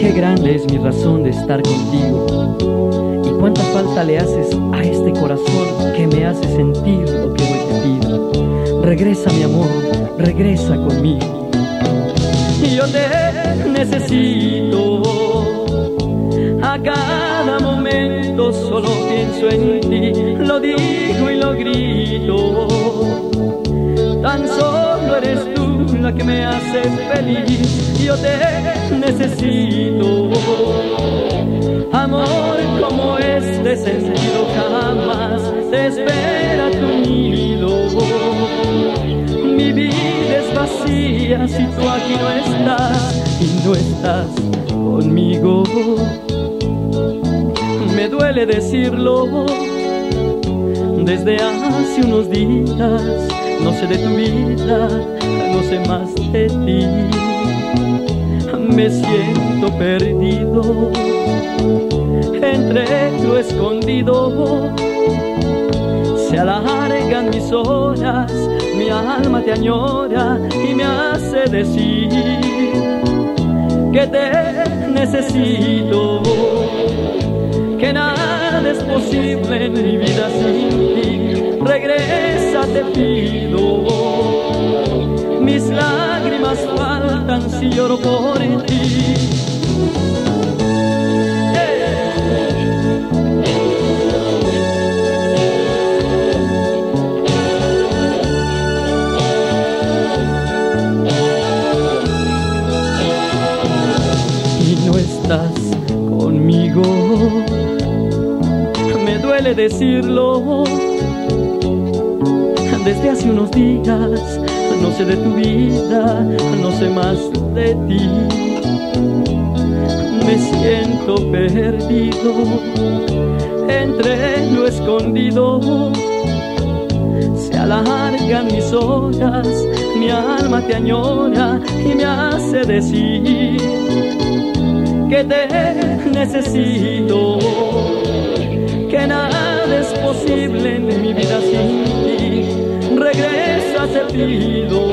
Qué grande es mi razón de estar contigo, y cuánta falta le haces a este corazón que me hace sentir lo que hoy te pido. Regresa, mi amor, regresa conmigo. Y yo te necesito, a cada momento solo pienso en ti, lo digo y lo grito. Tan solo eres tú la que me hace feliz. Yo te necesito, amor como este sentido jamás te espera tu nido. Mi vida es vacía si tú aquí no estás y no estás conmigo. Me duele decirlo, desde hace unos días no sé de tu vida, no sé más de ti. Me siento perdido entre lo escondido. Se alargan mis horas, mi alma te añora y me hace decir que te necesito, que nada es posible en mi vida sin ti. Regresa, te pido, mis lágrimas faltan si lloro por ti. Y no estás conmigo, me duele decirlo, desde hace unos días no sé de tu vida, no sé más de ti. Me siento perdido entre lo escondido. Se alargan mis horas, mi alma te añora y me hace decir que te necesito, que nada es posible en mi vida sin ti. Regresa, te pido,